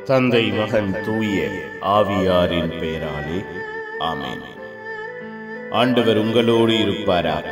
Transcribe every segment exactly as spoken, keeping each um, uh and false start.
தந்தை மகன் தூய ஆவியாரின் பெயராலே ஆமென். ஆண்டவர் உங்களோடு இருப்பாராக.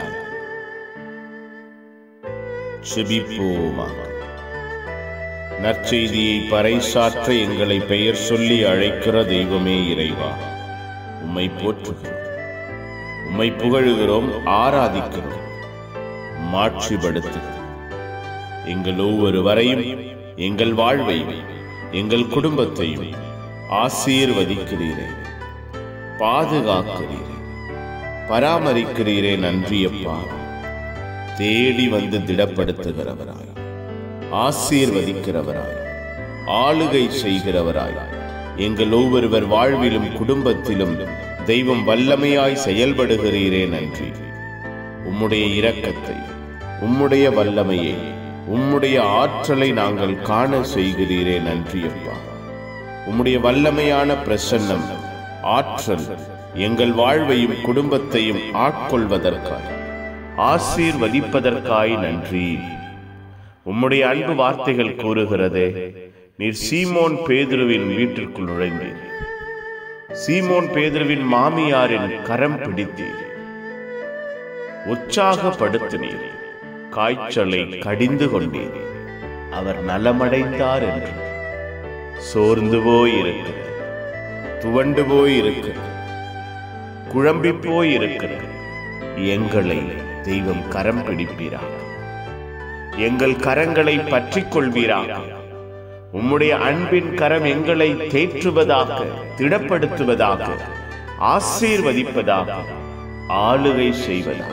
செபிப்போமாக. நற்செய்தியை பறைசாற்ற எங்களை பெயர் சொல்லி அழைக்கிற தெய்வமே இறைவா, உம்மை போற்றுகிறோம், உம்மை புகழுகிறோம், ஆராதிக்கிறோம், மாட்சிப்படுத்துகிறோம். எங்கள் ஒவ்வொருவரையும், எங்கள் வாழ்வையும், எங்கள் குடும்பத்தையும் ஆசீர்வதிக்கிறீரே, பாதுகாக்கிறீரே, பராமரிக்கிறீரே. நன்றியப்பா. தேடி வந்து திடப்படுத்துகிறவராய், ஆசீர்வதிக்கிறவராய், ஆளுகை செய்கிறவராய், எங்கள் ஒவ்வொருவர் வாழ்விலும் குடும்பத்திலும் தெய்வம் வல்லமையாய் செயல்படுகிறீரே. நன்றி. உம்முடைய இரக்கத்தை, உம்முடைய வல்லமையை, உம்முடைய ஆற்றலை நாங்கள் காண செய்கிறீரே. நன்றியப்பா. உம்முடைய வல்லமையான பிரசன்னம், ஆற்றல் எங்கள் வாழ்வையும் குடும்பத்தையும் ஆட்கொள்வதற்காய், ஆசீர்வதிப்பதற்காய் நன்றி. உம்முடைய அன்பு வார்த்தைகள் கூறுகிறதே, நீர் சீமோன் பேதுருவின் வீட்டிற்குள் நுழைந்தீர். சீமோன் பேதுருவின் மாமியாரின் கரம் பிடித்தீர், உற்சாகப்படுத்தினீர், காய்ச்சலை கடிந்து கொண்டீர், அவர் நலமடைந்தார் என்று. சோர்ந்து போயிருக்க, துவண்டு போயிருக்க, குழம்பி போயிருக்க எங்களை தெய்வம் கரம் பிடிப்பீராக. எங்கள் கரங்களை பற்றிக் கொள்வீராக. உம்முடைய அன்பின் கரம் எங்களை தேற்றுவதாக, திடப்படுத்துவதாக, ஆசீர்வதிப்பதாக, ஆளுகை செய்வதாக.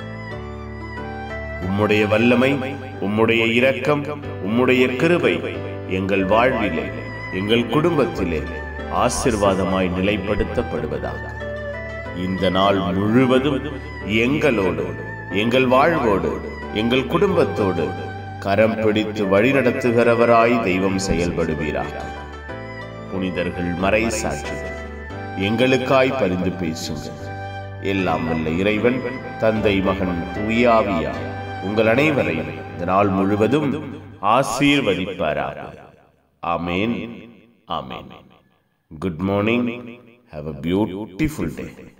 உம்முடைய வல்லமை, உம்முடைய இரக்கம், உம்முடைய கிருபை எங்கள் வாழ்விலே, எங்கள் குடும்பத்திலே ஆசீர்வாதமாய் நிலைப்படுத்தப்படுவதாக. இந்த நாள் முழுவதும் எங்களோடு, எங்கள் வாழ்வோடு, எங்கள் குடும்பத்தோடு கரம் பிடித்து வழிநடத்துகிறவராய் தெய்வம் செயல்படுவீராக. புனிதர்கள் மறை சாட்சி எங்களுக்காய் பரிந்து பேசுங்கள். எல்லாம் வல்ல இறைவன், தந்தை மகன் தூய ஆவியார் உங்கள் அனைவரையும் இந்த நாள் முழுவதும் ஆசீர்வதிப்பாராக. ஆமென். ஆமென். Good morning. Have a beautiful day.